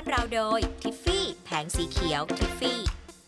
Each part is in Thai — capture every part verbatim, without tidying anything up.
เราโดยทิฟฟี่แผงสีเขียวทิฟฟี่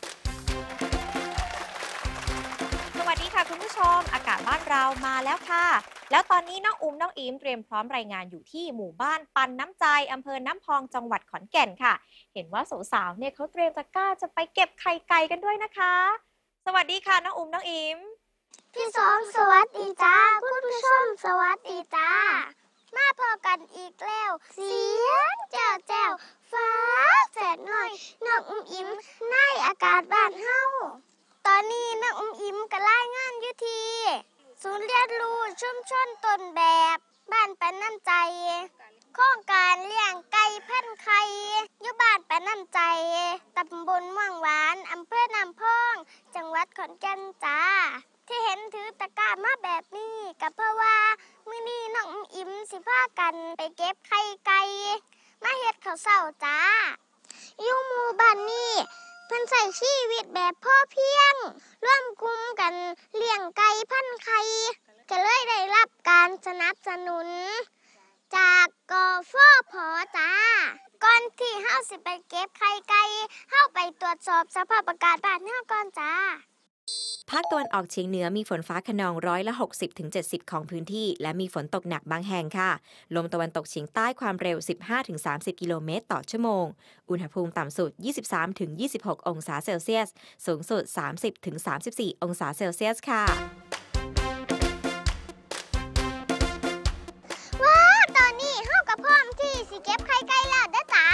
สวัสดีค่ะคุณผู้ชมอากาศบ้านเรามาแล้วค่ะแล้วตอนนี้น้องอุ้มน้องอิมเตรียมพร้อมรายงานอยู่ที่หมู่บ้านปันน้ำใจอำเภอน้ำพองจังหวัดขอนแก่นค่ะเห็นว่าสาวๆเนี่ยเขาเตรียมตะกร้าจะไปเก็บไข่ไก่กันด้วยนะคะสวัสดีค่ะน้องอุ้มน้องอิมพี่สองสวัสดีจ้าคุณผู้ชมสวัสดีจ้ามาพอกันอีกแล้วเสียงแจ้วแจ้วฟ้าแสดหน่อยน้องอุ้มอิมในอากาศบ้านเฮาตอนนี้น้องอุ้มอิมก็รายงานอยู่ที่ศูนย์เรียนรู้ชุมชนต้นแบบบ้านปันน้ำใจโครงการเลี้ยงไก่พันไข่อยู่บ้านปันน้ำใจตำบลม่วงหวานอำเภอน้ำพองจังหวัดขอนแก่นจ้าที่เห็นถือตะกร้ามาแบบนี้ก็เพราะว่ามื้อนี้น้องอุ้มอิมสิพากันไปเก็บไข่ไก่มาเฮ็ดข้าวเช้าจ้าอยู่หมู่บ้านนี้เพิ่นใช้ชีวิตแบบพอเพียงร่วมกลุ่มกันเลี้ยงไก่พันไข่ก็เลยได้รับการสนับสนุนจากกฟผ.จ้าก่อนที่เฮาสิไปเก็บไข่ไก่เฮาไปตรวจสอบสภาพอากาศบ้านเฮาก่อนจ้าภาคตะวันออกเฉียงเหนือมีฝนฟ้าคะนองร้อยละ หกสิบถึงเจ็ดสิบ ของพื้นที่และมีฝนตกหนักบางแห่งค่ะลมตะวันตกเฉียงใต้ความเร็ว สิบห้าถึงสามสิบ กิโลเมตรต่อชั่วโมงอุณหภูมิต่ำสุด ยี่สิบสามถึงยี่สิบหก องศาเซลเซียสสูงสุด สามสิบถึงสามสิบสี่ องศาเซลเซียสค่ะว้าตอนนี้เฮาก็พร้อมที่สิเก็บไข่ไก่แล้วเด้อจ้า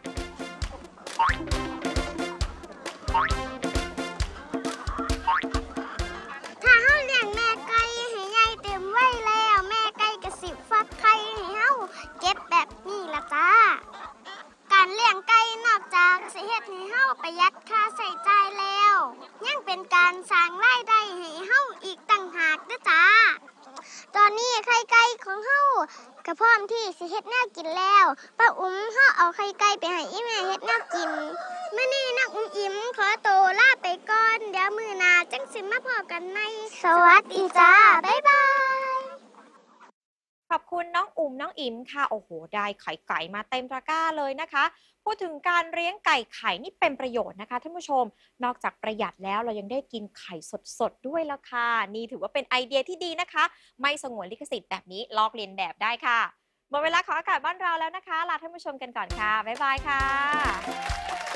ถ้าเฮาเลี้ยงแม่ไก่ให้ใหญ่เต็มวัยแล้วแม่ไก่ก็สิฟักไข่ให้เฮาเก็บแบบนี้ล่ะจ้าการเลี้ยงไก่นอกจากสิเฮ็ดให้เฮาประหยัดค่าใช้จ่ายแล้วยังเป็นการสร้างรายได้ให้เฮาอีกต่างหากเด้อจ้าตอนนี้ไข่ไก่ของเฮาก็พร้อมที่สิเฮ็ดแนวกินแล้วป้าอุ้มเฮาเอาไข่ไก่ไปให้อีแม่เฮ็ดแนวกินมื้อนี้น้องอุ้มอิ๋มขอตัวลาไปก่อนเดี๋ยวมื้อหน้าจังสิมาพอกันใหม่สวัสดีจ้าบ๊ายบายขอบคุณน้องอุ่มน้องอิ๋มค่ะโอ้โหได้ไข่ไก่มาเต็มตะกร้าเลยนะคะพูดถึงการเลี้ยงไก่ไข่นี่เป็นประโยชน์นะคะท่านผู้ชมนอกจากประหยัดแล้วเรายังได้กินไข่สดๆด้วยละค่ะนี่ถือว่าเป็นไอเดียที่ดีนะคะไม่สงวนลิขสิทธิ์แบบนี้ลอกเลียนแบบได้ค่ะหมดเวลาของอากาศบ้านเราแล้วนะคะลาท่านผู้ชมกันก่อนค่ะบ๊ายบายค่ะ